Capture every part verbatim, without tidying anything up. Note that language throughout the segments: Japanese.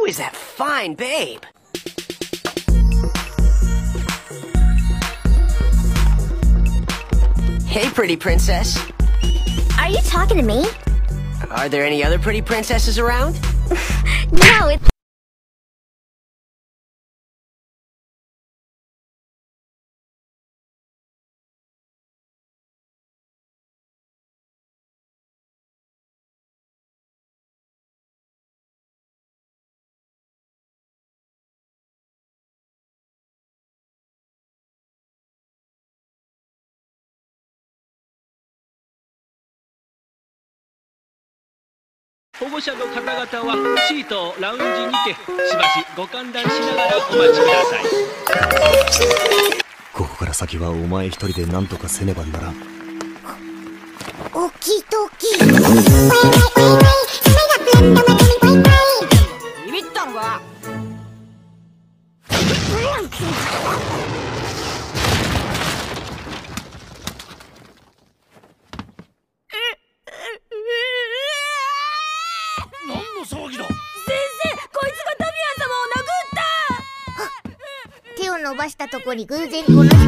Who is that fine babe? Hey, pretty princess. Are you talking to me? Are there any other pretty princesses around? No, it's... 保護者の方々はシートラウンジにてしばしご歓談しながらお待ちください。 ここから先はお前一人で何とかせねばならん。 オキドキ。 ビビったのか？ 騒ぎだ。先生、こいつがタミヤン様を殴った。 手を伸ばしたとこに偶然この人。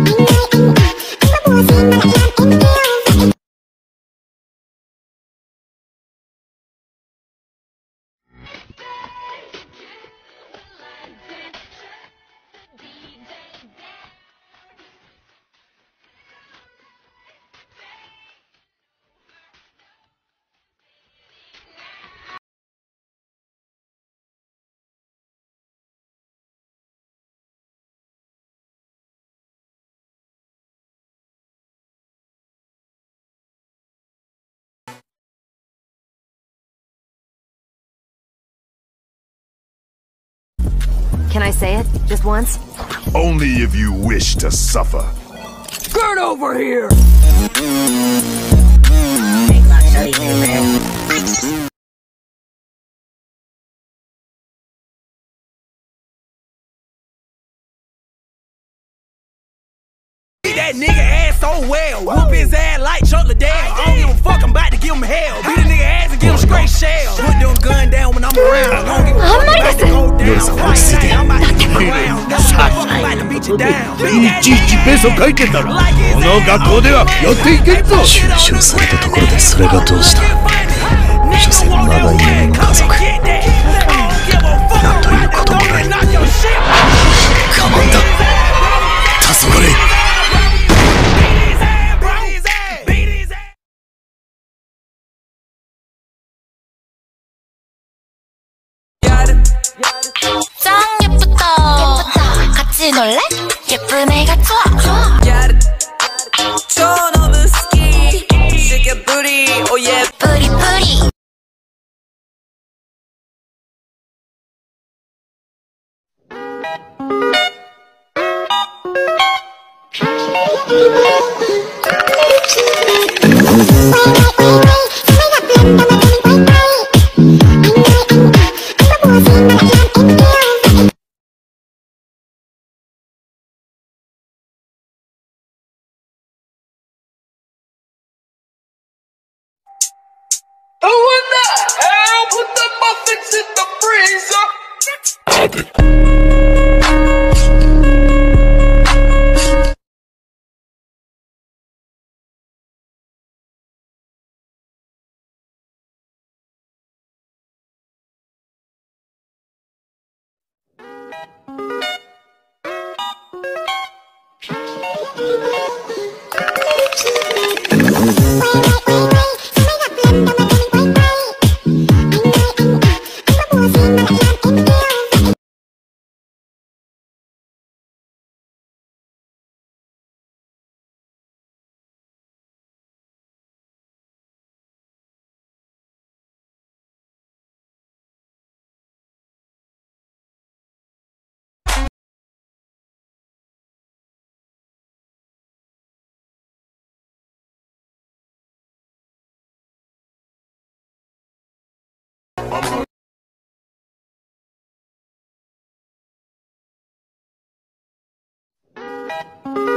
Can I say it? Just once? Only if you wish to suffer. Get over here! That nigga ass so well. Whoop his ass like Chuck Liddell. I don't give a fuck, I'm about to give him hell. Beat a nigga ass and give him straight shell. Put them gun down when I'm around. I don't give a fuck, I'm about to go down. Right now, I'm about to get around. Never fuck, I'm about to beat you down. いちいちペソ書いてんだろ。この学校ではやっていけんぞ。中傷されたところでそれがどうした。所詮まだ家の家族。なんということもない。我慢だ。黄昏。 짱 예쁘다. 같이 놀래? 예쁜 애가 좋아. 저 너무 스키. 시계 뿌리. Oh yeah. 뿌리 뿌리. Who in the hell put the muffins in the freezer? Pop it. I'm